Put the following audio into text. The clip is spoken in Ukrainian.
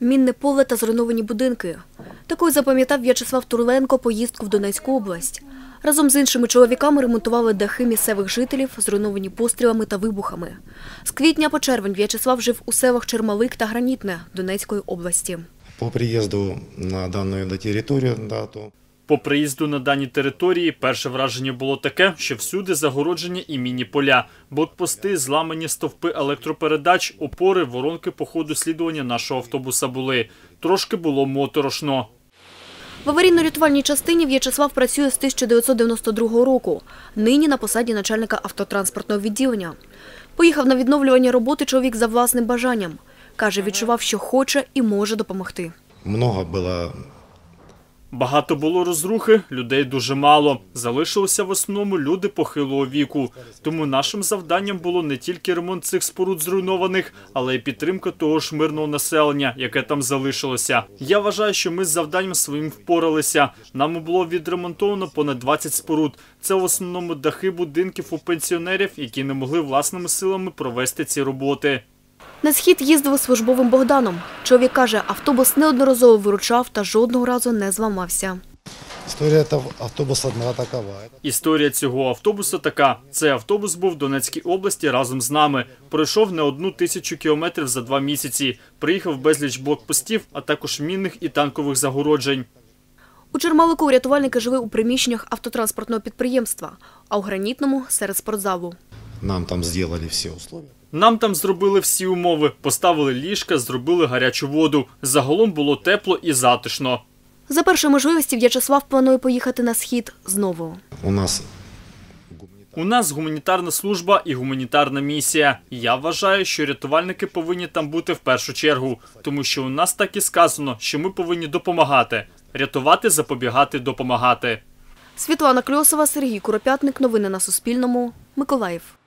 мінне поле та зруйновані будинки. Такою запам'ятав В'ячеслав Турленко поїздку в Донецьку область. Разом з іншими чоловіками ремонтували дахи місцевих жителів, зруйновані пострілами та вибухами. З квітня по червень В'ячеслав жив у селах Чермалик та Гранітне Донецької області. По приїзду на дану територію, По приїзду на дані території перше враження було таке, що всюди загородження і міні-поля, блокпости, зламані стовпи електропередач, опори, воронки по ходу слідування нашого автобуса були. Трошки було моторошно. В аварійно-рятувальній частині В'ячеслав працює з 1992 року. Нині на посаді начальника автотранспортного відділення. Поїхав на відновлювання роботи чоловік за власним бажанням. Каже, відчував, що хоче і може допомогти. Багато було розрухи, людей дуже мало. Залишилися в основному люди похилого віку. Тому нашим завданням було не тільки ремонт цих споруд зруйнованих, але й підтримка того ж мирного населення, яке там залишилося. Я вважаю, що ми з завданням своїм впоралися. Нами було відремонтовано понад 20 споруд. Це в основному дахи будинків у пенсіонерів, які не могли власними силами провести ці роботи. На схід їздили службовим Богданом. Чоловік каже, автобус неодноразово виручав та жодного разу не зламався. Історія цього автобуса така. Цей автобус був в Донецькій області разом з нами. Пройшов не 1000 кілометрів за 2 місяці. Приїхав безліч блокпостів, а також мінних і танкових загороджень. У Чермалику рятувальники жили у приміщеннях автотранспортного підприємства, а у Гранітному – серед спортзалу. Нам там зробили всі умови. Поставили ліжка, зробили гарячу воду. Загалом було тепло і затишно. За першої можливості В'ячеслав планує поїхати на схід знову. У нас гуманітарна служба і гуманітарна місія. Я вважаю, що рятувальники повинні там бути в першу чергу. Тому що у нас так і сказано, що ми повинні допомагати. Рятувати, запобігати, допомагати. Світлана Кльосова, Сергій Куропятник. Новини на Суспільному. Миколаїв.